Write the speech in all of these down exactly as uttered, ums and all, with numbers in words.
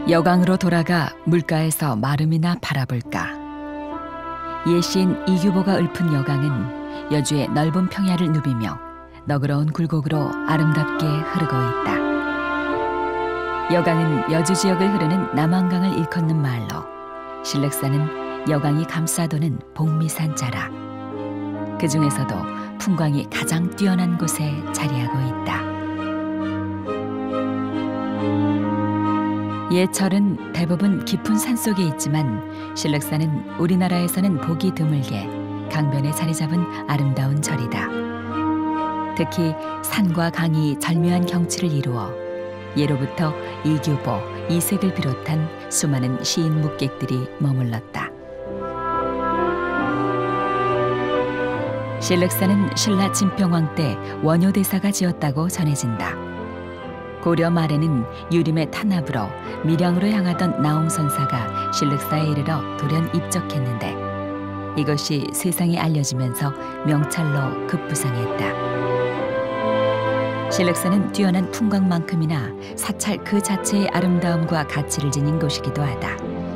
여강으로 돌아가 물가에서 마름이나 바라볼까. 옛 시인 이규보가 읊은 여강은 여주의 넓은 평야를 누비며 너그러운 굴곡으로 아름답게 흐르고 있다. 여강은 여주 지역을 흐르는 남한강을 일컫는 말로 신륵산은 여강이 감싸도는 복미산자라. 그 중에서도 풍광이 가장 뛰어난 곳에 자리하고 있다. 옛 절은 대부분 깊은 산속에 있지만 신륵산은 우리나라에서는 보기 드물게 강변에 자리 잡은 아름다운 절이다. 특히 산과 강이 절묘한 경치를 이루어 예로부터 이규보, 이색을 비롯한 수많은 시인 묵객들이 머물렀다. 신륵산은 신라 진평왕 때 원효대사가 지었다고 전해진다. 고려 말에는 유림의 탄압으로 밀양으로 향하던 나홍선사가 신륵사에 이르러 돌연 입적했는데 이것이 세상에 알려지면서 명찰로 급부상했다. 신륵산은 뛰어난 풍광만큼이나 사찰 그 자체의 아름다움과 가치를 지닌 곳이기도 하다.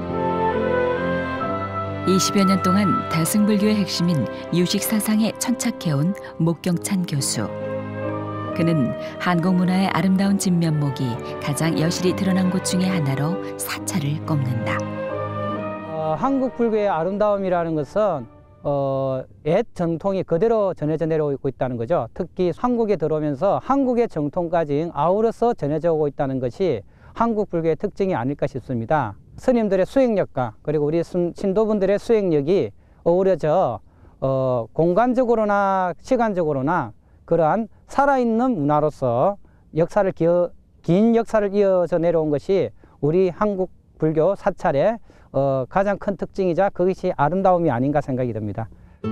이십여 년 동안 대승불교의 핵심인 유식사상에 천착해온 목경찬 교수. 그는 한국 문화의 아름다운 진면목이 가장 여실히 드러난 곳 중에 하나로 사찰을 꼽는다. 어, 한국 불교의 아름다움이라는 것은 어, 옛 정통이 그대로 전해져 내려오고 있다는 거죠. 특히 한국에 들어오면서 한국의 정통까지 아우러서 전해져 오고 있다는 것이 한국 불교의 특징이 아닐까 싶습니다. 스님들의 수행력과 그리고 우리 신도분들의 수행력이 어우러져 어, 공간적으로나 시간적으로나 그러한 살아있는 문화로서 역사를 기어, 긴 역사를 이어져 내려온 것이 우리 한국 불교 사찰의 어, 가장 큰 특징이자 그것이 아름다움이 아닌가 생각이 듭니다.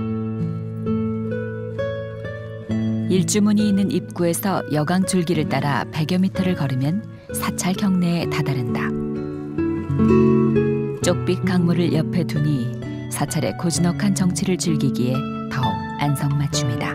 일주문이 있는 입구에서 여강 줄기를 따라 백여 미터를 걸으면 사찰 경내에 다다른다. 쪽빛 강물을 옆에 두니 사찰의 고즈넉한 정치를 즐기기에 더욱 안성맞춤이다.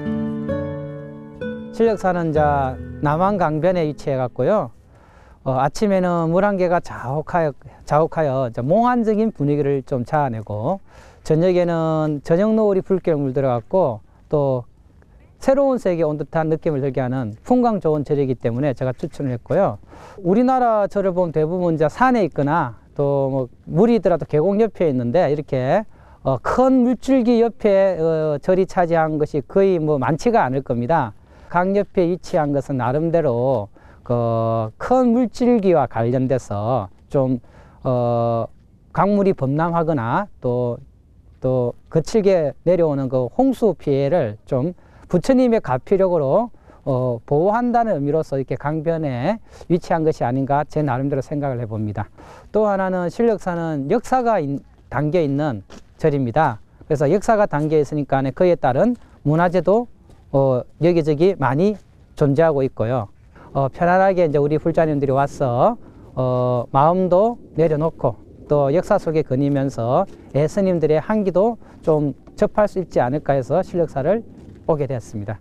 신륵산은 자 남한 강변에 위치해 갖고요. 어, 아침에는 물 한 개가 자욱하여, 자욱하여 몽환적인 분위기를 좀 자아내고 저녁에는 저녁 노을이 붉게 물들어갖고 또 새로운 세계에 온 듯한 느낌을 들게 하는 풍광 좋은 절이기 때문에 제가 추천을 했고요. 우리나라 절을 보면 대부분 이제 산에 있거나 또 뭐 물이 있더라도 계곡 옆에 있는데 이렇게 어, 큰 물줄기 옆에 어, 절이 차지한 것이 거의 뭐 많지가 않을 겁니다. 강 옆에 위치한 것은 나름대로 그 큰 물줄기와 관련돼서 좀 어, 강물이 범람하거나 또 또 거칠게 내려오는 그 홍수 피해를 좀 부처님의 가피력으로 어, 보호한다는 의미로서 이렇게 강변에 위치한 것이 아닌가 제 나름대로 생각을 해봅니다. 또 하나는 신륵산은 역사가 인, 담겨 있는 절입니다. 그래서 역사가 담겨 있으니까 그에 따른 문화재도 어, 여기저기 많이 존재하고 있고요. 어, 편안하게 이제 우리 불자님들이 와서 어, 마음도 내려놓고 또 역사 속에 거니면서 예스님들의 한기도 좀 접할 수 있지 않을까 해서 신륵사를 오게 되었습니다.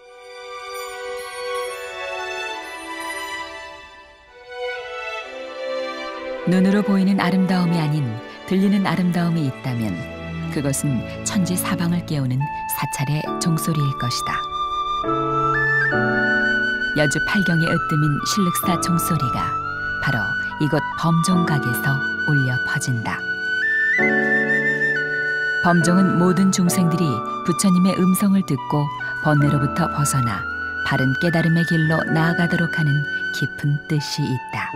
눈으로 보이는 아름다움이 아닌 들리는 아름다움이 있다면 그것은 천지 사방을 깨우는 사찰의 종소리일 것이다. 여주 팔경에 으뜸인 신륵사 종소리가 바로 이곳 범종각에서 울려 퍼진다. 범종은 모든 중생들이 부처님의 음성을 듣고 번뇌로부터 벗어나 바른 깨달음의 길로 나아가도록 하는 깊은 뜻이 있다.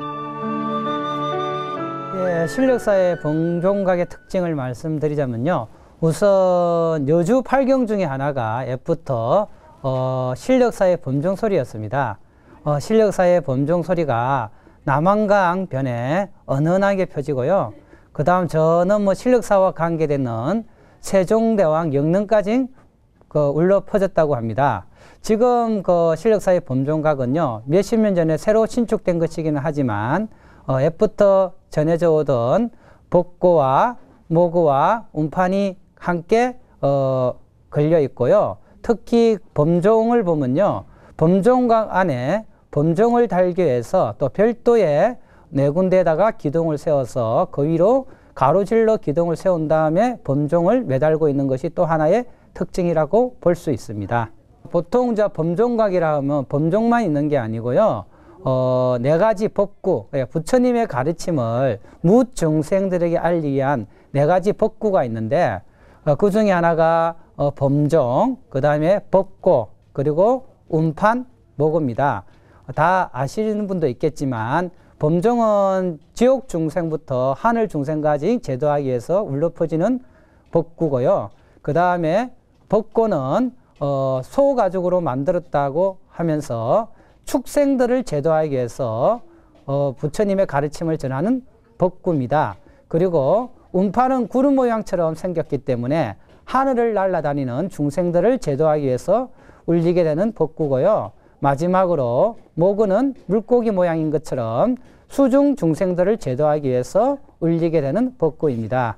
예, 신륵사의 범종각의 특징을 말씀드리자면요. 우선 여주 팔경 중에 하나가 옛부터 어, 신륵사의 범종소리였습니다. 어, 신륵사의 범종소리가 남한강 변에 은은하게 펴지고요. 그 다음 저는 뭐 신륵사와 관계되는 세종대왕 영릉까지 그 울려 퍼졌다고 합니다. 지금 그 신륵사의 범종각은요, 몇십 년 전에 새로 신축된 것이기는 하지만 어, 옛부터 전해져 오던 복고와 모구와 운판이 함께 어, 걸려 있고요. 특히 범종을 보면요, 범종각 안에 범종을 달기 위해서 또 별도의 네 군데에다가 기둥을 세워서 그 위로 가로질러 기둥을 세운 다음에 범종을 매달고 있는 것이 또 하나의 특징이라고 볼 수 있습니다. 보통 저 범종각이라 하면 범종만 있는 게 아니고요. 어, 네 가지 법구, 부처님의 가르침을 무중생들에게 알리기 위한 네 가지 법구가 있는데 어, 그 중에 하나가 어, 범종, 그 다음에 법고, 그리고 운판, 모고입니다. 다 아시는 분도 있겠지만 범종은 지옥 중생부터 하늘 중생까지 제도하기 위해서 울려 퍼지는 법구고요. 그 다음에 법고는 어, 소가죽으로 만들었다고 하면서 축생들을 제도하기 위해서 어, 부처님의 가르침을 전하는 법구입니다. 그리고 운판은 구름 모양처럼 생겼기 때문에 하늘을 날아다니는 중생들을 제도하기 위해서 울리게 되는 법구고요. 마지막으로 모구는 물고기 모양인 것처럼 수중 중생들을 제도하기 위해서 울리게 되는 법구입니다.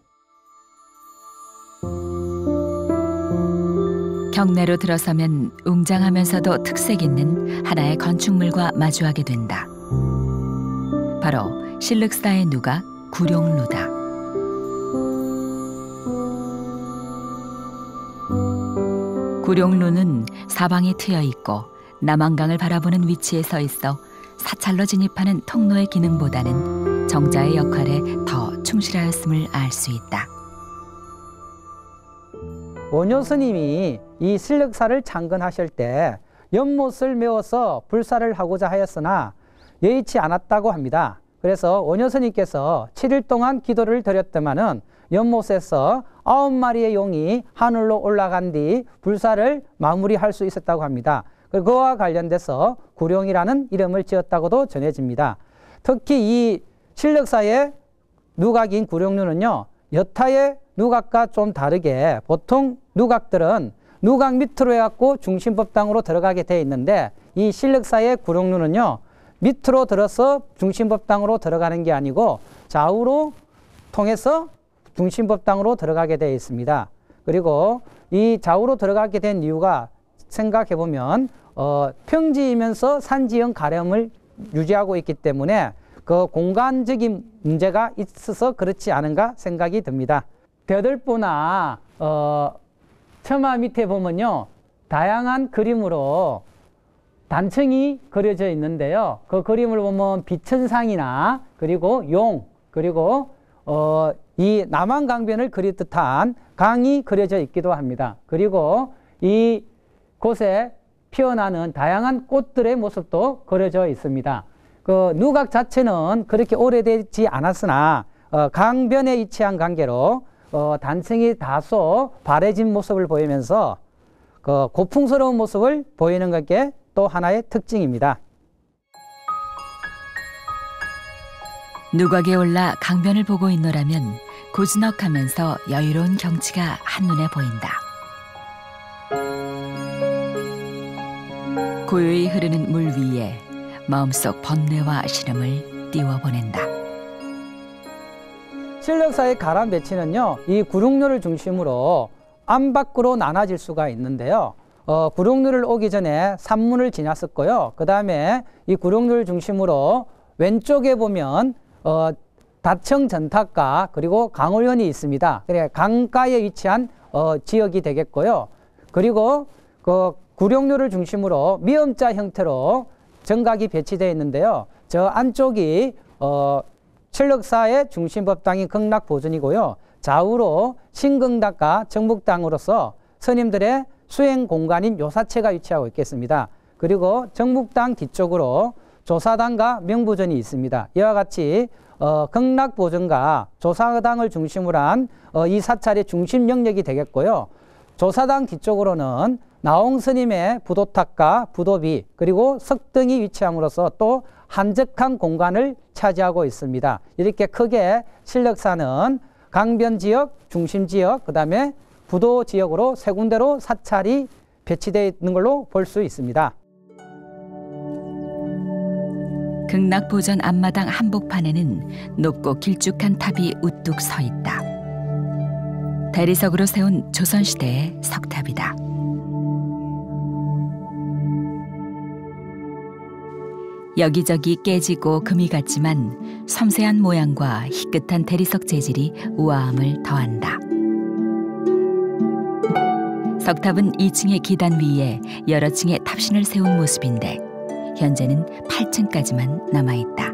경내로 들어서면 웅장하면서도 특색 있는 하나의 건축물과 마주하게 된다. 바로 실륵사의 누각 구룡루다. 구룡루는 사방이 트여 있고 남한강을 바라보는 위치에 서 있어 사찰로 진입하는 통로의 기능보다는 정자의 역할에 더 충실하였음을 알 수 있다. 원효 스님이 이 실륵사를 창건하실 때 연못을 메워서 불사를 하고자 하였으나 여의치 않았다고 합니다. 그래서 원효 스님께서 칠 일 동안 기도를 드렸더만은 연못에서 아홉 마리의 용이 하늘로 올라간 뒤 불사를 마무리할 수 있었다고 합니다. 그와 관련돼서 구룡이라는 이름을 지었다고도 전해집니다. 특히 이 실륵사의 누각인 구룡루는요, 여타의 누각과 좀 다르게 보통 누각들은 누각 밑으로 해갖고 중심법당으로 들어가게 되어 있는데 이 실륵사의 구룡루는요, 밑으로 들어서 중심법당으로 들어가는 게 아니고 좌우로 통해서 중심법당으로 들어가게 되어 있습니다. 그리고 이 좌우로 들어가게 된 이유가 생각해보면 어, 평지이면서 산지형 가름을 유지하고 있기 때문에 그 공간적인 문제가 있어서 그렇지 않은가 생각이 듭니다. 대들보나 어, 처마 밑에 보면요, 다양한 그림으로 단청이 그려져 있는데요. 그 그림을 보면 비천상이나 그리고 용, 그리고 어, 이 남한강변을 그리듯한 강이 그려져 있기도 합니다. 그리고 이 곳에 피어나는 다양한 꽃들의 모습도 그려져 있습니다. 그 누각 자체는 그렇게 오래되지 않았으나 어, 강변에 위치한 관계로 어, 단층이 다소 바래진 모습을 보이면서 그 고풍스러운 모습을 보이는 것게 또 하나의 특징입니다. 누각에 올라 강변을 보고 있노라면 고즈넉하면서 여유로운 경치가 한눈에 보인다. 고요히 흐르는 물 위에 마음속 번뇌와 시름을 띄워보낸다. 실륵사의 가람 배치는요, 이 구룡루를 중심으로 안 밖으로 나눠질 수가 있는데요. 어, 구룡루를 오기 전에 산문을 지났었고요. 그 다음에 이 구룡루를 중심으로 왼쪽에 보면 어, 다청 전탑과 그리고 강월현이 있습니다. 그래 강가에 위치한 어, 지역이 되겠고요. 그리고 그 구룡루를 중심으로 미음자 형태로 정각이 배치되어 있는데요. 저 안쪽이 어, 실륵사의 중심법당인 극락보존이고요. 좌우로 신긍당과 정묵당으로서 스님들의 수행 공간인 요사체가 위치하고 있겠습니다. 그리고 정묵당 뒤쪽으로 조사당과 명보전이 있습니다. 이와 같이 어, 극락보전과 조사당을 중심으로 한 어, 이 사찰의 중심 영역이 되겠고요. 조사당 뒤쪽으로는 나홍 스님의 부도탑과 부도비 그리고 석등이 위치함으로써 또 한적한 공간을 차지하고 있습니다. 이렇게 크게 실륵사는 강변 지역, 중심 지역, 그 다음에 부도 지역으로 세 군데로 사찰이 배치되어 있는 걸로 볼 수 있습니다. 극락보전 앞마당 한복판에는 높고 길쭉한 탑이 우뚝 서 있다. 대리석으로 세운 조선시대의 석탑이다. 여기저기 깨지고 금이 같지만 섬세한 모양과 희끗한 대리석 재질이 우아함을 더한다. 석탑은 이 층의 기단 위에 여러 층의 탑신을 세운 모습인데 현재는 팔 층까지만 남아있다.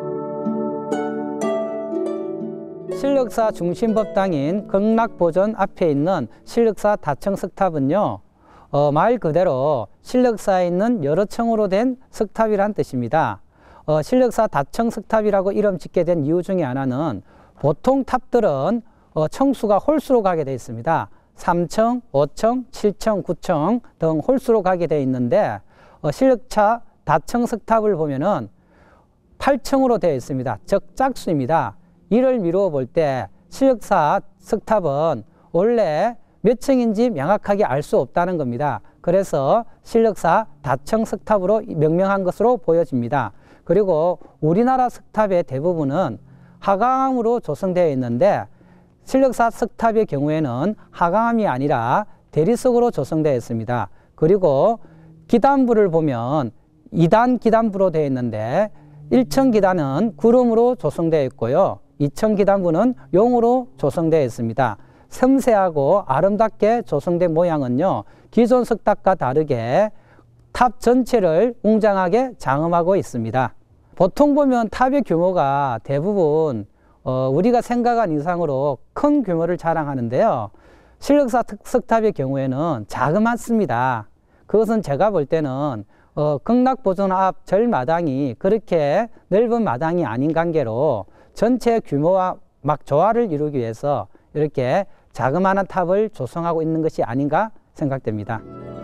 신력사 중심법당인 극락보전 앞에 있는 신력사 다층 석탑은요, 어, 말 그대로 신력사에 있는 여러 층으로 된 석탑이란 뜻입니다. 어, 신력사 다층 석탑이라고 이름 짓게 된 이유 중에 하나는 보통 탑들은 어, 층수가 홀수로 가게 되어 있습니다. 삼 층, 오 층, 칠 층, 구 층 등 홀수로 가게 되어 있는데 어, 신력사 다층 석탑을 보면은 팔 층으로 되어 있습니다. 즉 짝수입니다. 이를 미루어 볼 때 신력사 석탑은 원래 몇 층인지 명확하게 알 수 없다는 겁니다. 그래서 신력사 다층 석탑으로 명명한 것으로 보여집니다. 그리고 우리나라 석탑의 대부분은 하강암으로 조성되어 있는데 신력사 석탑의 경우에는 하강암이 아니라 대리석으로 조성되어 있습니다. 그리고 기단부를 보면 이 단 기단부로 되어 있는데 일 층 기단은 구름으로 조성되어 있고요. 이 층 기단부는 용으로 조성되어 있습니다. 섬세하고 아름답게 조성된 모양은요, 기존 석탑과 다르게 탑 전체를 웅장하게 장엄하고 있습니다. 보통 보면 탑의 규모가 대부분 어, 우리가 생각한 이상으로 큰 규모를 자랑하는데요. 신력사 석탑의 경우에는 자그맣습니다. 그것은 제가 볼 때는 어, 극락보전 앞 절마당이 그렇게 넓은 마당이 아닌 관계로 전체 규모와 막 조화를 이루기 위해서 이렇게 자그마한 탑을 조성하고 있는 것이 아닌가 생각됩니다.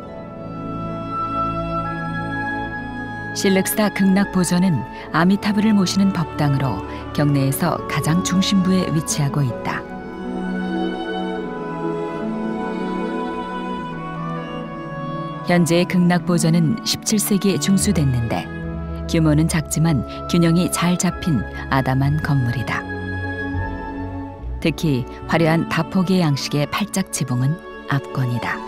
신력사 극락보전은 아미타불을 모시는 법당으로 경내에서 가장 중심부에 위치하고 있다. 현재의 극락보전은 십칠 세기에 중수됐는데 규모는 작지만 균형이 잘 잡힌 아담한 건물이다. 특히 화려한 다포개 양식의 팔짝 지붕은 압권이다.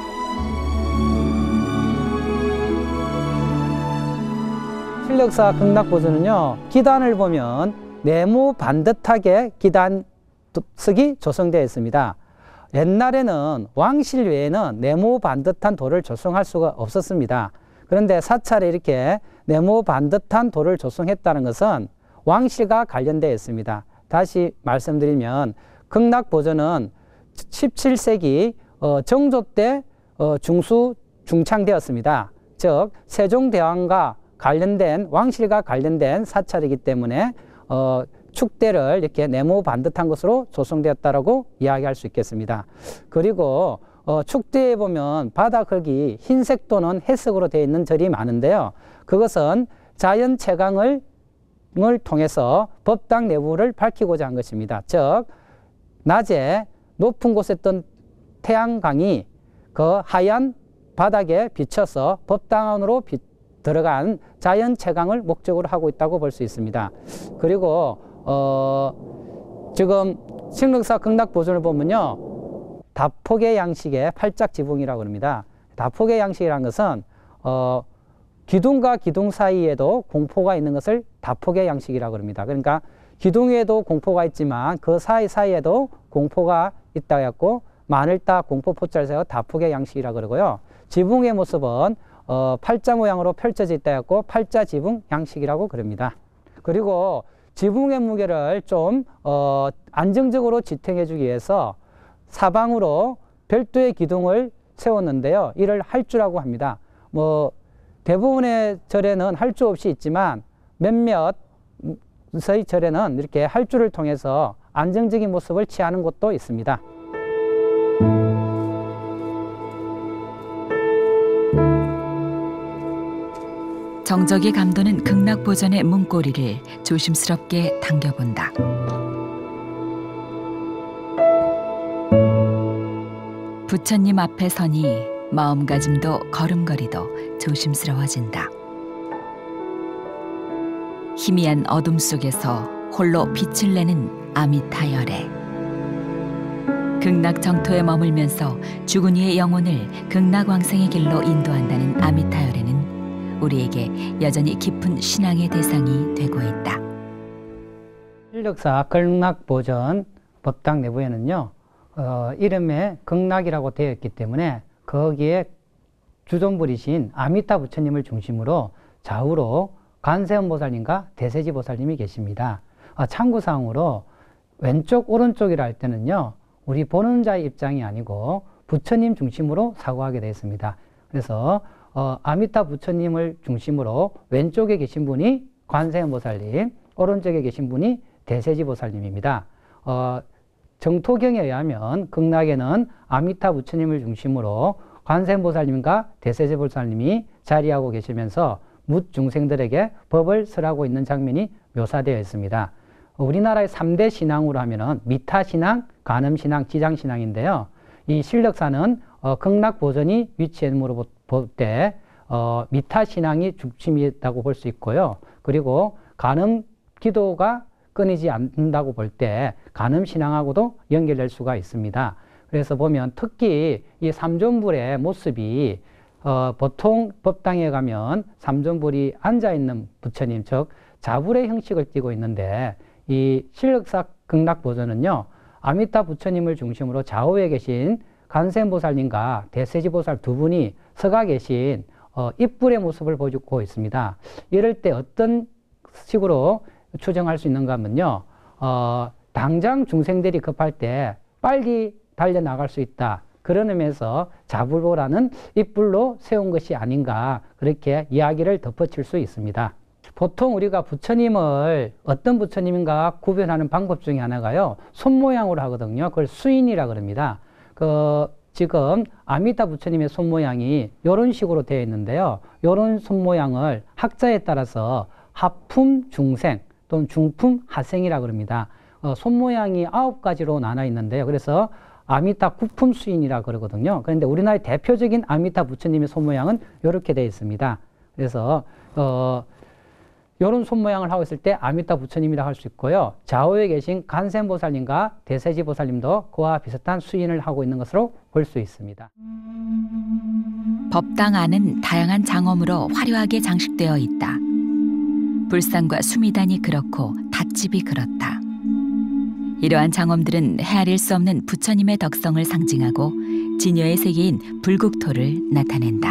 신력사 극락보전은요, 기단을 보면 네모 반듯하게 기단석이 조성되어 있습니다. 옛날에는 왕실 외에는 네모 반듯한 돌을 조성할 수가 없었습니다. 그런데 사찰에 이렇게 네모 반듯한 돌을 조성했다는 것은 왕실과 관련되어 있습니다. 다시 말씀드리면 극락보전은 십칠 세기 어, 정조 때 어, 중수 중창되었습니다. 즉 세종대왕과 관련된 왕실과 관련된 사찰이기 때문에 어, 축대를 이렇게 네모 반듯한 것으로 조성되었다라고 이야기할 수 있겠습니다. 그리고 어, 축대에 보면 바닥 흙이 흰색 또는 회색으로 되어 있는 절이 많은데요. 그것은 자연 채광을 을 통해서 법당 내부를 밝히고자 한 것입니다. 즉 낮에 높은 곳에 있던 태양광이 그 하얀 바닥에 비쳐서 법당 안으로 비, 들어간 자연 채광을 목적으로 하고 있다고 볼 수 있습니다. 그리고 어, 지금 신력사 극락보전을 보면요, 다포개 양식의 팔짝 지붕이라고 합니다. 다포개 양식이라는 것은 어, 기둥과 기둥 사이에도 공포가 있는 것을 다포개 양식이라고 합니다. 그러니까 기둥에도 공포가 있지만 그 사이사이에도 공포가 있다고 했고, 만을 따 공포포자를 세워 다포개 양식이라고 그러고요. 지붕의 모습은 어, 팔자 모양으로 펼쳐져 있다고 했고 팔자 지붕 양식이라고 그럽니다. 그리고 지붕의 무게를 좀 어, 안정적으로 지탱해 주기 위해서 사방으로 별도의 기둥을 세웠는데요. 이를 할주라고 합니다. 뭐 대부분의 절에는 할주 없이 있지만 몇몇의 절에는 이렇게 할주를 통해서 안정적인 모습을 취하는 곳도 있습니다. 정적이 감도는 극락보전의 문고리를 조심스럽게 당겨본다. 부처님 앞에 서니 마음가짐도 걸음걸이도 조심스러워진다. 희미한 어둠 속에서 홀로 빛을 내는 아미타열애. 극락 정토에 머물면서 죽은 이의 영혼을 극락왕생의 길로 인도한다는 아미타열애는 우리에게 여전히 깊은 신앙의 대상이 되고 있다. 신력사 극락보전 법당 내부에는요, 어, 이름에 극락이라고 되어 있기 때문에 거기에 주존부리신 아미타 부처님을 중심으로 좌우로 관세음보살님과 대세지보살님이 계십니다. 어, 참고사항으로 왼쪽 오른쪽이라 할 때는요, 우리 보는 자의 입장이 아니고 부처님 중심으로 사고하게 되어 있습니다. 그래서 어, 아미타 부처님을 중심으로 왼쪽에 계신 분이 관세음보살님, 오른쪽에 계신 분이 대세지보살님입니다. 어, 정토경에 의하면 극락에는 아미타 부처님을 중심으로 관세음보살님과 대세지보살님이 자리하고 계시면서 묻 중생들에게 법을 설하고 있는 장면이 묘사되어 있습니다. 우리나라의 삼 대 신앙으로 하면은 미타신앙, 간음신앙, 지장신앙인데요. 이 신력사는 어, 극락보전이 위치함으로 볼 때 어, 미타신앙이 중심이라고 볼 수 있고요. 그리고 간음 기도가 끊이지 않는다고 볼 때 간음신앙하고도 연결될 수가 있습니다. 그래서 보면 특히 이 삼존불의 모습이 어, 보통 법당에 가면 삼존불이 앉아있는 부처님, 즉 자불의 형식을 띠고 있는데 이 신력사 극락보전은요, 아미타 부처님을 중심으로 좌우에 계신 관세음보살님과 대세지보살 두 분이 서가 계신 어, 입불의 모습을 보여주고 있습니다. 이럴 때 어떤 식으로 추정할 수 있는가 하면요, 어, 당장 중생들이 급할 때 빨리 달려나갈 수 있다. 그런 의미에서 자불보라는 입불로 세운 것이 아닌가, 그렇게 이야기를 덧붙일 수 있습니다. 보통 우리가 부처님을 어떤 부처님인가 구별하는 방법 중에 하나가요, 손모양으로 하거든요. 그걸 수인이라 그럽니다. 그 지금 아미타 부처님의 손모양이 이런 식으로 되어 있는데요. 이런 손모양을 학자에 따라서 하품 중생 또는 중품 하생이라 그럽니다. 어, 손모양이 아홉 가지로 나눠 있는데요. 그래서 아미타 구품 수인이라 그러거든요. 그런데 우리나라의 대표적인 아미타 부처님의 손모양은 이렇게 되어 있습니다. 그래서 어, 이런 손모양을 하고 있을 때 아미타 부처님이라 할 수 있고요. 좌우에 계신 관세음보살님과 대세지보살님도 그와 비슷한 수인을 하고 있는 것으로 볼 수 있습니다. 법당 안은 다양한 장엄으로 화려하게 장식되어 있다. 불상과 수미단이 그렇고 닷집이 그렇다. 이러한 장엄들은 헤아릴 수 없는 부처님의 덕성을 상징하고 진여의 세계인 불국토를 나타낸다.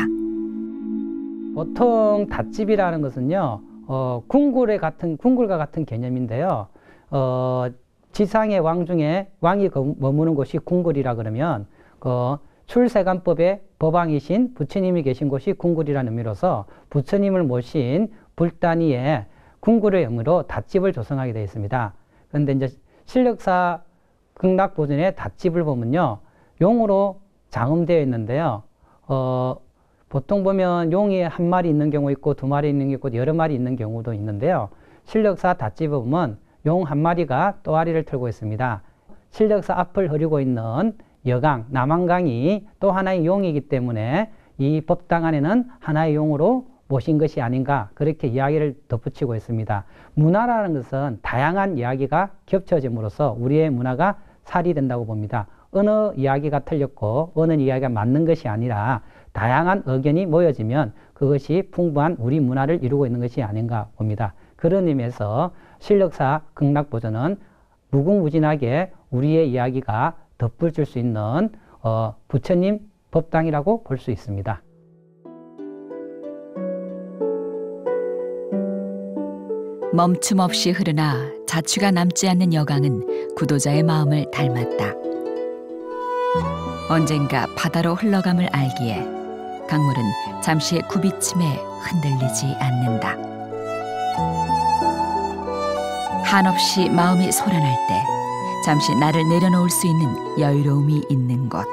보통 닷집이라는 것은요, 어, 궁굴에 같은, 궁굴과 같은 개념인데요. 어, 지상의 왕 중에 왕이 머무는 곳이 궁굴이라 그러면 그 출세간법의 법왕이신 부처님이 계신 곳이 궁굴이라는 의미로서 부처님을 모신 불단위에 궁굴의 의미로 닷집을 조성하게 되어 있습니다. 그런데 이제 신력사 극락보전의 닷집을 보면요, 용으로 장엄되어 있는데요. 어, 보통 보면 용이 한 마리 있는 경우 있고 두 마리 있는 경우 있고 여러 마리 있는 경우도 있는데요. 신력사 닷집에 보면 용 한 마리가 또아리를 틀고 있습니다. 신력사 앞을 흐리고 있는 여강, 남한강이 또 하나의 용이기 때문에 이 법당 안에는 하나의 용으로 모신 것이 아닌가, 그렇게 이야기를 덧붙이고 있습니다. 문화라는 것은 다양한 이야기가 겹쳐짐으로써 우리의 문화가 살이된다고 봅니다. 어느 이야기가 틀렸고 어느 이야기가 맞는 것이 아니라 다양한 의견이 모여지면 그것이 풍부한 우리 문화를 이루고 있는 것이 아닌가 봅니다. 그런 의미에서 신력사 극락보전은 무궁무진하게 우리의 이야기가 덧붙일 수 있는 어, 부처님 법당이라고 볼 수 있습니다. 멈춤 없이 흐르나 자취가 남지 않는 여강은 구도자의 마음을 닮았다. 언젠가 바다로 흘러감을 알기에 강물은 잠시의 굽이침에 흔들리지 않는다. 한없이 마음이 소란할 때 잠시 나를 내려놓을 수 있는 여유로움이 있는 곳.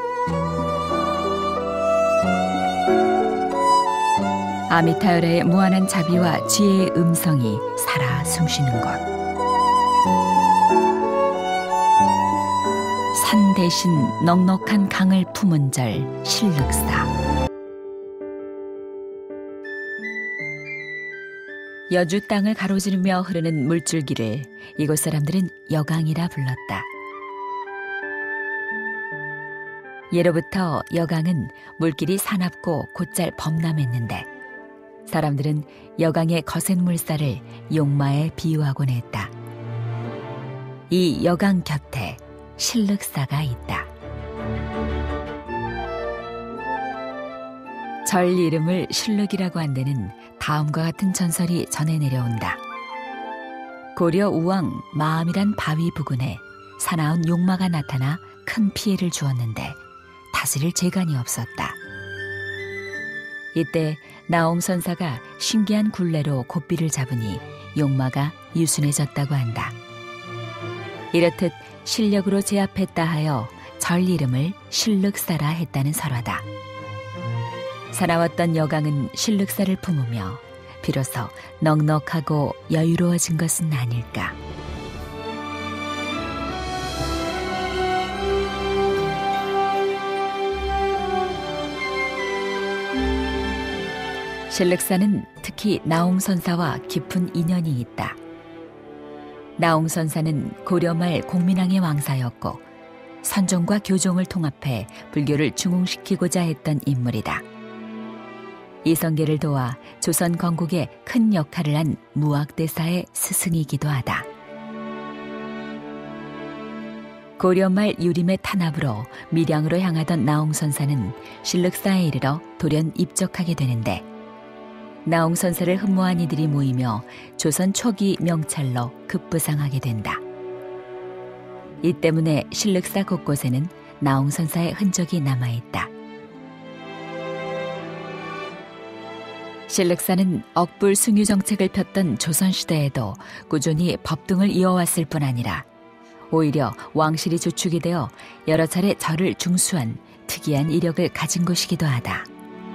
아미타열의 무한한 자비와 지혜의 음성이 살아 숨쉬는 곳. 산 대신 넉넉한 강을 품은 절 신력사. 여주 땅을 가로지르며 흐르는 물줄기를 이곳 사람들은 여강이라 불렀다. 예로부터 여강은 물길이 사납고 곧잘 범람했는데 사람들은 여강의 거센 물살을 용마에 비유하곤 했다. 이 여강 곁에 실륵사가 있다. 절 이름을 실륵이라고 한 데는 다음과 같은 전설이 전해 내려온다. 고려 우왕 마암이란 바위 부근에 사나운 용마가 나타나 큰 피해를 주었는데 다스릴 재간이 없었다. 이때 나홍선사가 신기한 굴레로 고삐를 잡으니 용마가 유순해졌다고 한다. 이렇듯 실력으로 제압했다 하여 절 이름을 실륵사라 했다는 설화다. 살아왔던 여강은 실륵사를 품으며 비로소 넉넉하고 여유로워진 것은 아닐까. 실륵사는 특히 나홍선사와 깊은 인연이 있다. 나홍선사는 고려 말 공민왕의 왕사였고 선종과 교종을 통합해 불교를 중흥시키고자 했던 인물이다. 이성계를 도와 조선 건국에 큰 역할을 한 무학대사의 스승이기도 하다. 고려 말 유림의 탄압으로 밀양으로 향하던 나홍선사는 실륵사에 이르러 돌연 입적하게 되는데 나홍선사를 흠모한 이들이 모이며 조선 초기 명찰로 급부상하게 된다. 이 때문에 실륵사 곳곳에는 나홍선사의 흔적이 남아있다. 실륵사는 억불 숭유 정책을 폈던 조선시대에도 꾸준히 법등을 이어왔을 뿐 아니라 오히려 왕실이 주축이 되어 여러 차례 절을 중수한 특이한 이력을 가진 곳이기도 하다.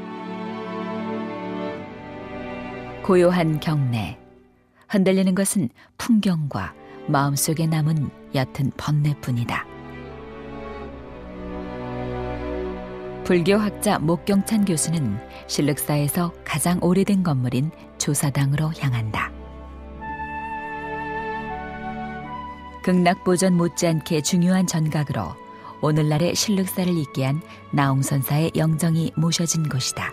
고요한 경내, 흔들리는 것은 풍경과 마음속에 남은 옅은 번뇌뿐이다. 불교학자 목경찬 교수는 실륵사에서 가장 오래된 건물인 조사당으로 향한다. 극락보전 못지않게 중요한 전각으로 오늘날의 실륵사를 잇게 한 나홍선사의 영정이 모셔진 곳이다.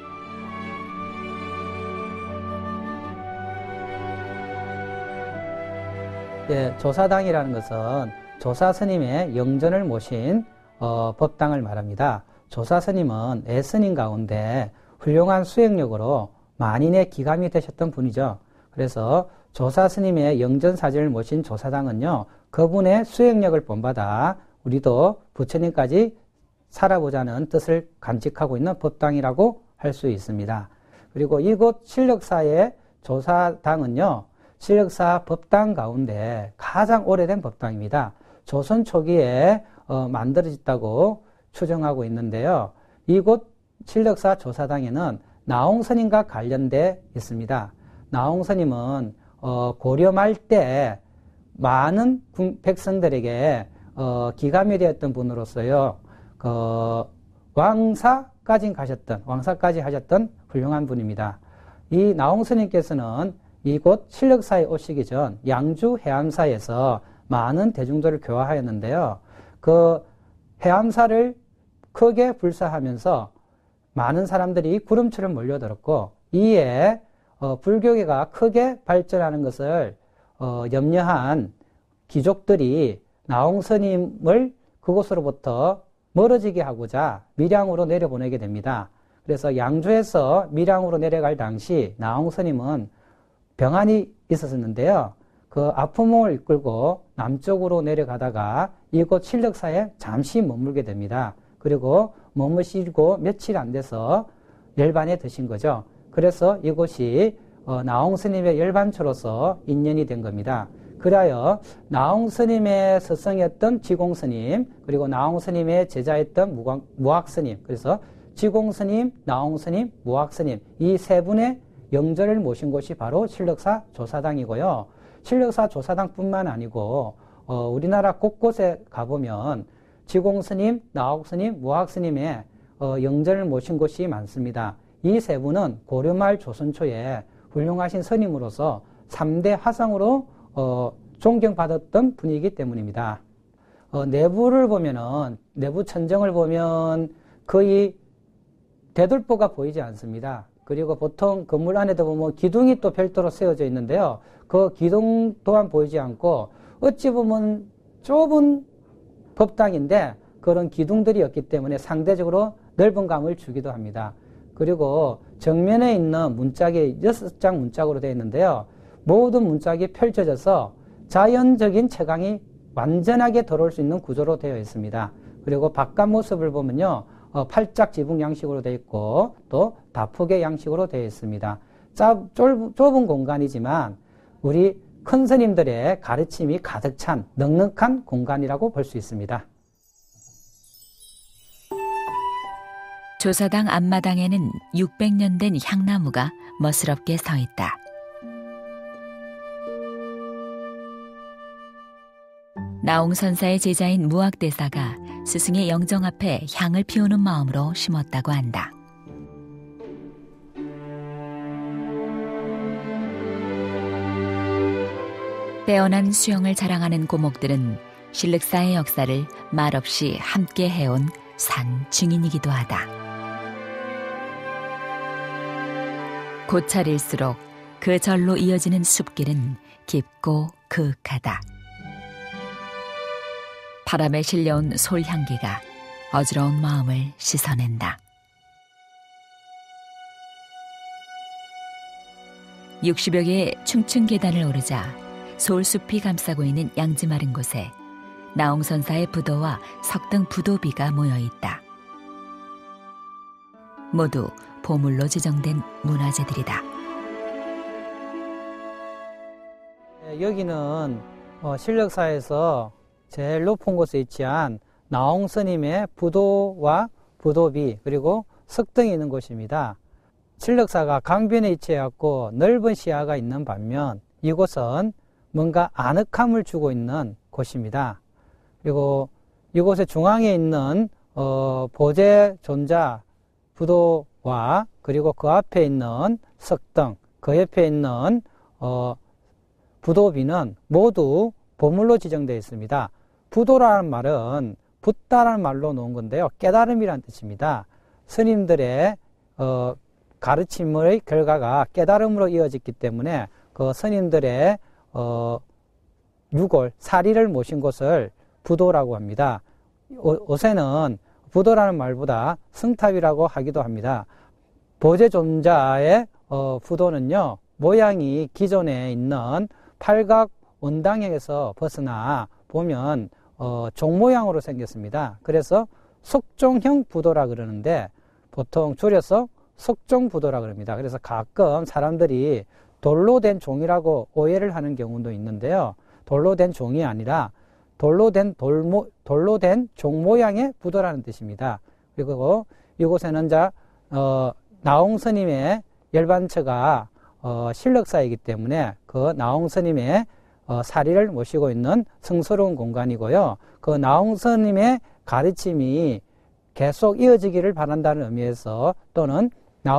예, 조사당이라는 것은 조사 스님의 영전을 모신 어, 법당을 말합니다. 조사 스님은 애스님 가운데 훌륭한 수행력으로 만인의 기감이 되셨던 분이죠. 그래서 조사 스님의 영전 사진을 모신 조사당은요, 그분의 수행력을 본받아 우리도 부처님까지 살아보자는 뜻을 간직하고 있는 법당이라고 할 수 있습니다. 그리고 이곳 실륵사의 조사당은요, 실륵사 법당 가운데 가장 오래된 법당입니다. 조선 초기에 어, 만들어졌다고 추정하고 있는데요. 이곳 실륵사 조사당에는 나홍스님과 관련돼 있습니다. 나홍스님은 어, 고려 말 때 많은 백성들에게 어, 기감이 되었던 분으로서요. 그 왕사까지 가셨던 왕사까지 하셨던 훌륭한 분입니다. 이 나홍스님께서는 이곳 실륵사에 오시기 전 양주 해암사에서 많은 대중들을 교화하였는데요. 그 해암사를 크게 불사하면서 많은 사람들이 구름처럼 몰려들었고, 이에 어, 불교계가 크게 발전하는 것을 어, 염려한 귀족들이 나홍스님을 그곳으로부터 멀어지게 하고자 밀양으로 내려보내게 됩니다. 그래서 양주에서 밀양으로 내려갈 당시 나홍스님은 병환이 있었는데요. 그 아픔을 이끌고 남쪽으로 내려가다가 이곳 실륵사에 잠시 머물게 됩니다. 그리고 머무시고 며칠 안 돼서 열반에 드신 거죠. 그래서 이곳이 어, 나홍스님의 열반처로서 인연이 된 겁니다. 그리하여 나홍스님의 스승이었던 지공스님, 그리고 나홍스님의 제자였던 무광, 무학스님, 그래서 지공스님, 나홍스님, 무학스님, 이 세 분의 영전을 모신 곳이 바로 실륵사 조사당이고요. 실륵사 조사당뿐만 아니고 어, 우리나라 곳곳에 가보면 지공스님, 나홍스님, 무학스님의 어, 영전을 모신 곳이 많습니다. 이 세 분은 고려말 조선초에 훌륭하신 스님으로서 삼 대 화상으로 어, 존경받았던 분이기 때문입니다. 어, 내부를 보면은, 내부 천정을 보면 거의 대돌보가 보이지 않습니다. 그리고 보통 건물 안에도 보면 기둥이 또 별도로 세워져 있는데요. 그 기둥 또한 보이지 않고 어찌 보면 좁은 법당인데 그런 기둥들이 없기 때문에 상대적으로 넓은 감을 주기도 합니다. 그리고 정면에 있는 문짝이 여섯 장 문짝으로 되어 있는데요. 모든 문짝이 펼쳐져서 자연적인 채광이 완전하게 들어올 수 있는 구조로 되어 있습니다. 그리고 바깥 모습을 보면요. 어, 팔짝 지붕 양식으로 되어 있고 또 다폭의 양식으로 되어 있습니다. 좁, 좁은 공간이지만 우리 큰 스님들의 가르침이 가득 찬 넉넉한 공간이라고 볼 수 있습니다. 조사당 앞마당에는 육백 년 된 향나무가 멋스럽게 서 있다. 나홍선사의 제자인 무학대사가 스승의 영정 앞에 향을 피우는 마음으로 심었다고 한다. 빼어난 수영을 자랑하는 고목들은 신륵사의 역사를 말없이 함께 해온 산 증인이기도 하다. 고찰일수록 그 절로 이어지는 숲길은 깊고 그윽하다. 바람에 실려온 솔향기가 어지러운 마음을 씻어낸다. 육십여 개의 층층 계단을 오르자 솔숲이 감싸고 있는 양지 마른 곳에 나홍선사의 부도와 석등 부도비가 모여있다. 모두 보물로 지정된 문화재들이다. 여기는 신력사에서 제일 높은 곳에 위치한 나홍스님의 부도와 부도비 그리고 석등이 있는 곳입니다. 신력사가 강변에 위치해갖고 넓은 시야가 있는 반면 이곳은 뭔가 아늑함을 주고 있는 곳입니다. 그리고 이곳의 중앙에 있는 어, 보재 존자 부도와 그리고 그 앞에 있는 석등, 그 옆에 있는 어, 부도비는 모두 보물로 지정되어 있습니다. 부도라는 말은 붓다라는 말로 놓은 건데요. 깨달음이라는 뜻입니다. 스님들의 어, 가르침의 결과가 깨달음으로 이어졌기 때문에 그 스님들의 어, 유골, 사리를 모신 곳을 부도라고 합니다. 요새는 부도라는 말보다 승탑이라고 하기도 합니다. 보재존자의 어, 부도는요, 모양이 기존에 있는 팔각 원당형에서 벗어나 보면 어, 종 모양으로 생겼습니다. 그래서 석종형 부도라 그러는데 보통 줄여서 석종부도라 그럽니다. 그래서 가끔 사람들이 돌로 된 종이라고 오해를 하는 경우도 있는데요. 돌로 된 종이 아니라 돌로 된 돌모, 돌로 된 종 모양의 부도라는 뜻입니다. 그리고 이곳에는 자, 어, 나홍스님의 열반처가 어, 신력사이기 때문에 그 나홍스님의 어, 사리를 모시고 있는 성스러운 공간이고요. 그 나홍스님의 가르침이 계속 이어지기를 바란다는 의미에서 또는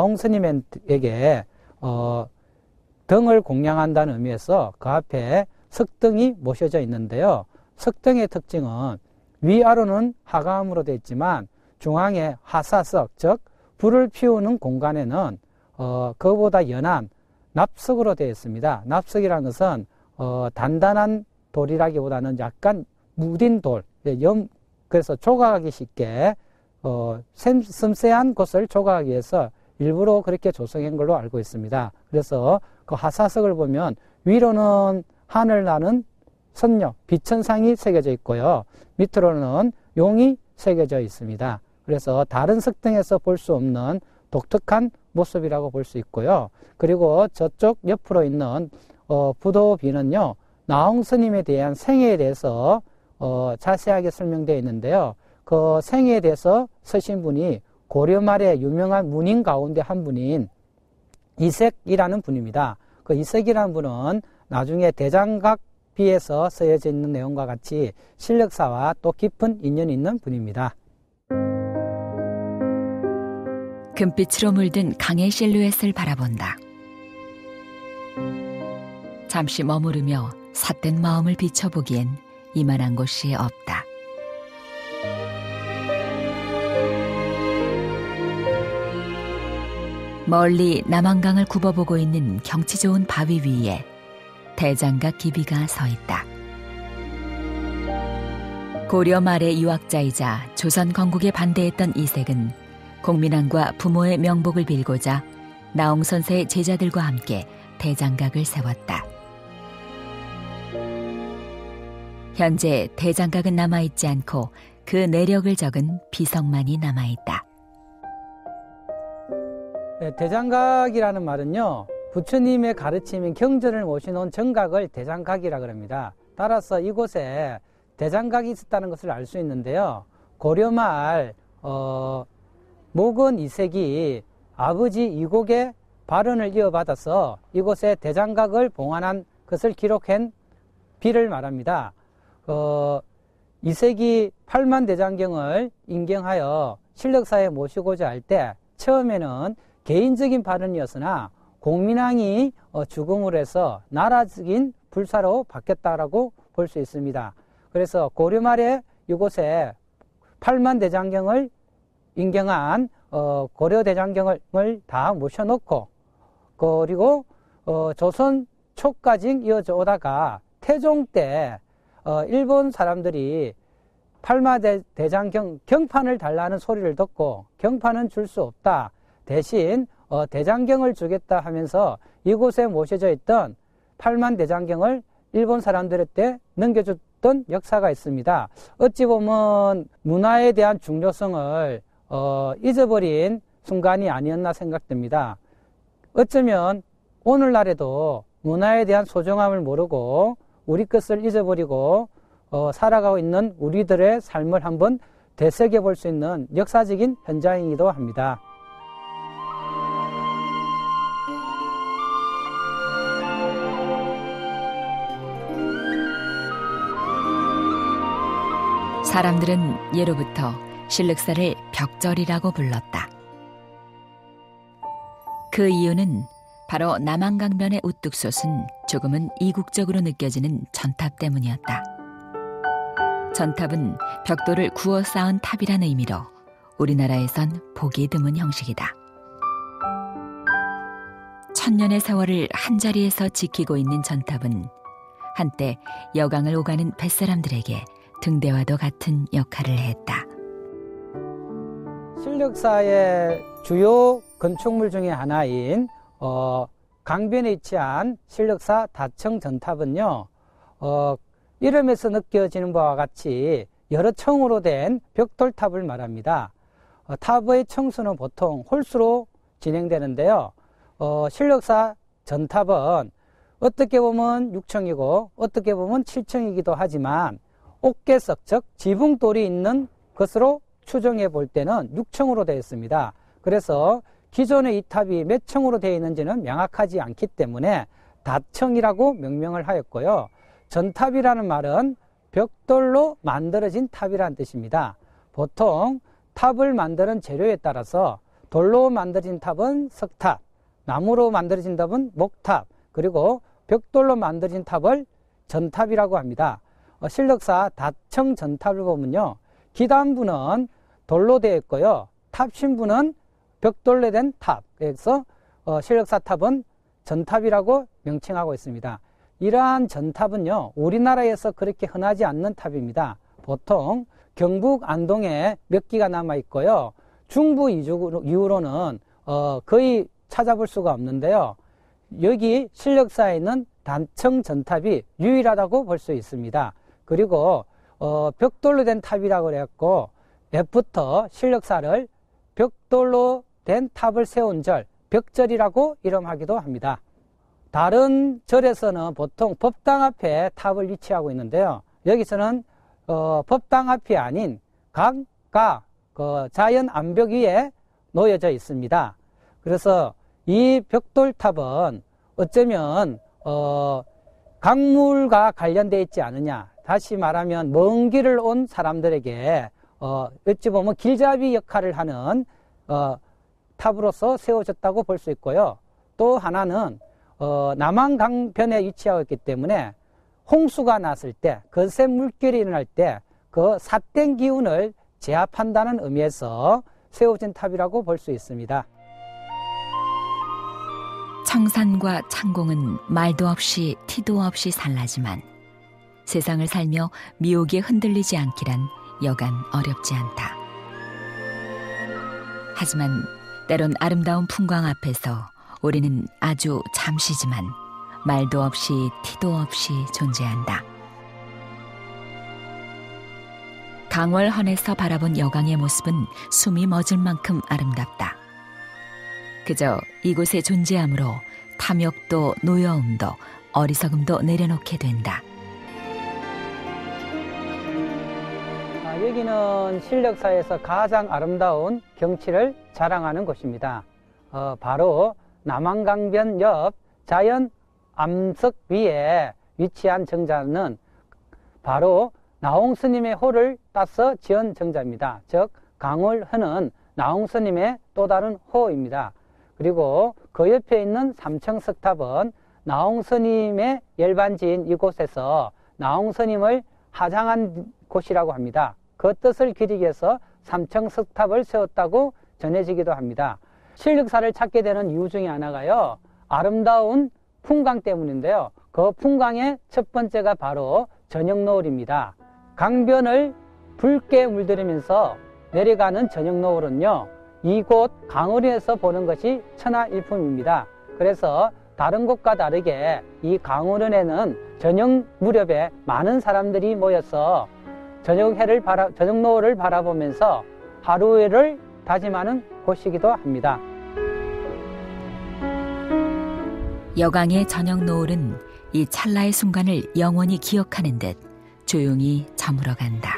나홍스님에게 어, 등을 공양한다는 의미에서 그 앞에 석등이 모셔져 있는데요. 석등의 특징은 위아래는 하감으로 되어 있지만 중앙에 하사석, 즉 불을 피우는 공간에는 어, 그보다 연한 납석으로 되어 있습니다. 납석이라는 것은 어, 단단한 돌이라기보다는 약간 무딘 돌, 염, 그래서 조각하기 쉽게 어, 섬세한 곳을 조각하기 위해서 일부러 그렇게 조성한 걸로 알고 있습니다. 그래서 그 하사석을 보면 위로는 하늘 나는 선녀, 비천상이 새겨져 있고요. 밑으로는 용이 새겨져 있습니다. 그래서 다른 석등에서 볼 수 없는 독특한 모습이라고 볼 수 있고요. 그리고 저쪽 옆으로 있는 어, 부도비는요, 나홍스님에 대한 생애에 대해서 어, 자세하게 설명되어 있는데요. 그 생애에 대해서 서신 분이 고려 말에 유명한 문인 가운데 한 분인 이색이라는 분입니다. 그 이색이라는 분은 나중에 대장각비에서 쓰여져 있는 내용과 같이 신력사와 또 깊은 인연이 있는 분입니다. 금빛으로 물든 강의 실루엣을 바라본다. 잠시 머무르며 삿된 마음을 비춰보기엔 이만한 곳이 없다. 멀리 남한강을 굽어보고 있는 경치 좋은 바위 위에 대장각 기비가 서 있다. 고려 말의 유학자이자 조선 건국에 반대했던 이색은 공민왕과 부모의 명복을 빌고자 나홍선세의 제자들과 함께 대장각을 세웠다. 현재 대장각은 남아있지 않고 그 내력을 적은 비석만이 남아있다. 네, 대장각이라는 말은요, 부처님의 가르침인 경전을 모셔놓은 정각을 대장각이라 그럽니다. 따라서 이곳에 대장각이 있었다는 것을 알 수 있는데요. 고려말 어, 목원 이색이 아버지 이곡의 발언을 이어받아서 이곳에 대장각을 봉안한 것을 기록한 비를 말합니다. 어, 이색이 팔만 대장경을 인경하여 신력사에 모시고자 할 때 처음에는 개인적인 발언이었으나 공민왕이 죽음으로 해서 나라적인 불사로 바뀌었다라고 볼 수 있습니다. 그래서 고려 말에 이곳에 팔만 대장경을 인경한 어, 고려 대장경을 다 모셔놓고 그리고 어, 조선 초까지 이어져 오다가 태종 때 어, 일본 사람들이 팔마 대, 대장경 경판을 달라는 소리를 듣고 경판은 줄 수 없다. 대신 어, 대장경을 주겠다 하면서 이곳에 모셔져 있던 팔만 대장경을 일본 사람들한테 넘겨줬던 역사가 있습니다. 어찌 보면 문화에 대한 중요성을 어, 잊어버린 순간이 아니었나 생각됩니다. 어쩌면 오늘날에도 문화에 대한 소중함을 모르고 우리 것을 잊어버리고 어, 살아가고 있는 우리들의 삶을 한번 되새겨 볼 수 있는 역사적인 현장이기도 합니다. 사람들은 예로부터 신륵사를 벽절이라고 불렀다. 그 이유는 바로 남한강변의 우뚝 솟은 조금은 이국적으로 느껴지는 전탑 때문이었다. 전탑은 벽돌을 구워 쌓은 탑이란 의미로 우리나라에선 보기 드문 형식이다. 천년의 세월을 한자리에서 지키고 있는 전탑은 한때 여강을 오가는 뱃사람들에게 등대와도 같은 역할을 했다. 신력사의 주요 건축물 중에 하나인 어, 강변에 위치한 신력사 다청 전탑은요, 어, 이름에서 느껴지는 바와 같이 여러 층으로 된 벽돌탑을 말합니다. 어, 탑의 층수는 보통 홀수로 진행되는데요. 어, 신력사 전탑은 어떻게 보면 육 층이고 어떻게 보면 칠 층이기도 하지만 옥계석, 즉 지붕돌이 있는 것으로 추정해 볼 때는 육 층으로 되어 있습니다. 그래서 기존의 이 탑이 몇 층으로 되어 있는지는 명확하지 않기 때문에 다층이라고 명명을 하였고요. 전탑이라는 말은 벽돌로 만들어진 탑이라는 뜻입니다. 보통 탑을 만드는 재료에 따라서 돌로 만들어진 탑은 석탑, 나무로 만들어진 탑은 목탑, 그리고 벽돌로 만들어진 탑을 전탑이라고 합니다. 어, 신력사 다청 전탑을 보면요, 기단부는 돌로 되어 있고요, 탑신부는 벽돌로 된 탑. 그래서 어, 신력사 탑은 전탑이라고 명칭하고 있습니다. 이러한 전탑은요, 우리나라에서 그렇게 흔하지 않는 탑입니다. 보통 경북 안동에 몇 기가 남아 있고요, 중부 이후로는 어, 거의 찾아볼 수가 없는데요. 여기 신력사에 있는 단청 전탑이 유일하다고 볼 수 있습니다. 그리고 어, 벽돌로 된 탑이라고 그랬고, 옛부터 신력사를 벽돌로 된 탑을 세운 절, 벽절이라고 이름하기도 합니다. 다른 절에서는 보통 법당 앞에 탑을 위치하고 있는데요. 여기서는 어, 법당 앞이 아닌 강가, 그 자연 암벽 위에 놓여져 있습니다. 그래서 이 벽돌탑은 어쩌면 어, 강물과 관련되어 있지 않느냐. 다시 말하면 먼 길을 온 사람들에게 어, 어찌 보면 길잡이 역할을 하는 어, 탑으로서 세워졌다고 볼 수 있고요. 또 하나는 어, 남한강변에 위치하고 있기 때문에 홍수가 났을 때, 거센 물결이 일어날 때 그 삿된 기운을 제압한다는 의미에서 세워진 탑이라고 볼 수 있습니다. 청산과 창공은 말도 없이 티도 없이 산라지만 세상을 살며 미혹에 흔들리지 않기란 여간 어렵지 않다. 하지만 때론 아름다운 풍광 앞에서 우리는 아주 잠시지만 말도 없이 티도 없이 존재한다. 강월헌에서 바라본 여강의 모습은 숨이 멎을 만큼 아름답다. 그저 이곳에 존재함으로 탐욕도 노여움도 어리석음도 내려놓게 된다. 아, 여기는 신력사에서 가장 아름다운 경치를 자랑하는 곳입니다. 어, 바로 남한강변 옆 자연 암석 위에 위치한 정자는 바로 나홍스님의 호를 따서 지은 정자입니다. 즉 강월헌은 나홍스님의 또 다른 호입니다. 그리고 그 옆에 있는 삼청석탑은 나홍스님의 열반지인 이곳에서 나홍스님을 하장한 곳이라고 합니다. 그 뜻을 기리기 위해서 삼청석탑을 세웠다고 전해지기도 합니다. 신력사를 찾게 되는 이유 중에 하나가요, 아름다운 풍광 때문인데요. 그 풍광의 첫 번째가 바로 저녁노을입니다. 강변을 붉게 물들이면서 내려가는 저녁노을은요, 이곳 강원에서 보는 것이 천하일품입니다. 그래서 다른 곳과 다르게 이 강원에는 저녁 무렵에 많은 사람들이 모여서 저녁해를 바라, 저녁노을을 바라보면서 하루를 다짐하는 곳이기도 합니다. 여강의 저녁 노을은 이 찰나의 순간을 영원히 기억하는 듯 조용히 저물어간다.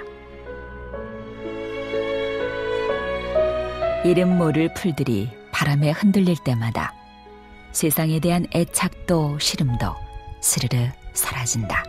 이름 모를 풀들이 바람에 흔들릴 때마다 세상에 대한 애착도 시름도 스르르 사라진다.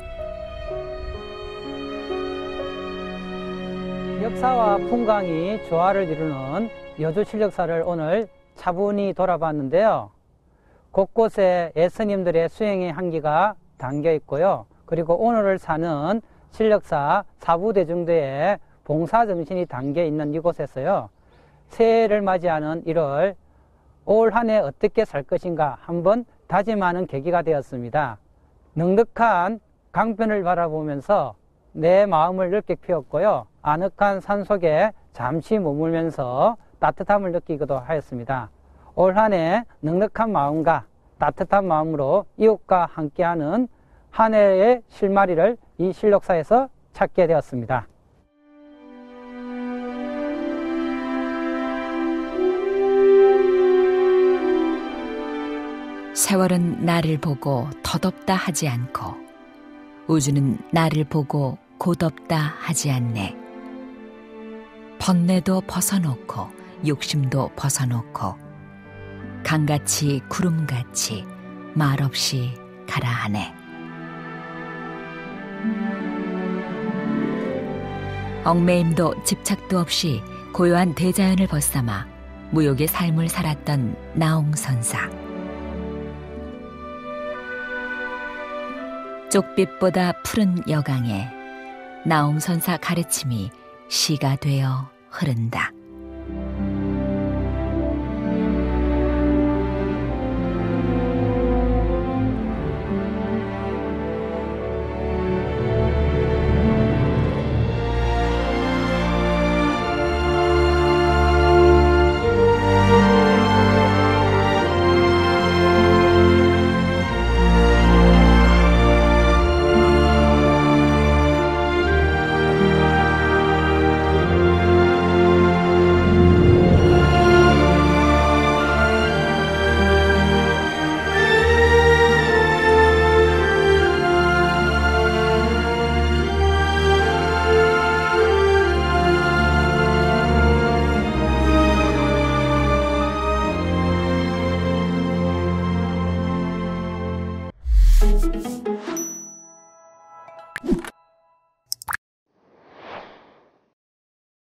역사와 풍광이 조화를 이루는 여주 신력사를 오늘 차분히 돌아봤는데요. 곳곳에 예스님들의 수행의 향기가 담겨 있고요. 그리고 오늘을 사는 신력사 사부대중대의 봉사정신이 담겨 있는 이곳에서요, 새해를 맞이하는 일월 올 한 해 어떻게 살 것인가 한번 다짐하는 계기가 되었습니다. 넉넉한 강변을 바라보면서 내 마음을 넓게 피웠고요, 아늑한 산속에 잠시 머물면서 따뜻함을 느끼기도 하였습니다. 올 한 해 넉넉한 마음과 따뜻한 마음으로 이웃과 함께하는 한 해의 실마리를 이 신력사에서 찾게 되었습니다. 세월은 나를 보고 덧없다 하지 않고 우주는 나를 보고 곧없다 하지 않네. 번뇌도 벗어놓고 욕심도 벗어놓고 강같이 구름같이 말없이 가라 하네. 얽매임도 집착도 없이 고요한 대자연을 벗삼아 무욕의 삶을 살았던 나홍선사. 쪽빛보다 푸른 여강에 나홍선사 가르침이 시가 되어 흐른다.